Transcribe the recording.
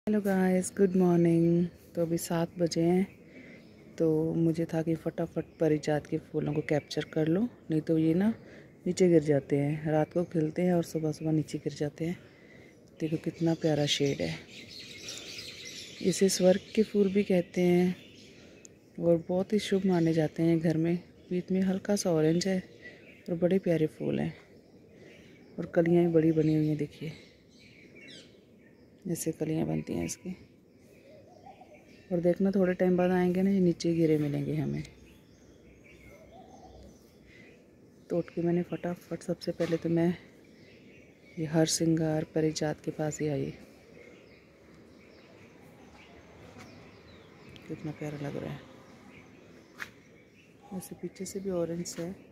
Hello guys, good morning. तो अभी 7 बजे हैं। तो मुझे था कि फटाफट परिजात के फूलों को कैप्चर कर लूँ, नहीं तो ये ना नीचे गिर जाते हैं। रात को खिलते हैं और सुबह सुबह नीचे गिर जाते हैं। देखो कितना प्यारा शेड है। इसे स्वर्ग के फूल भी कहते हैं और बहुत ही शुभ माने जाते हैं घर में। बीच में हल्का सा ऑरेंज है और बड़े प्यारे फूल हैं और कलियाँ भी बड़ी बनी हुई हैं। देखिए ऐसे कलियाँ बनती हैं इसकी। और देखना थोड़े टाइम बाद आएंगे ना, ये नीचे गिरे मिलेंगे हमें। तोड़ के मैंने फटाफट, सबसे पहले तो मैं ये हरसिंगार परिजात के पास ही आई। कितना प्यारा लग रहा है। वैसे पीछे से भी ऑरेंज है।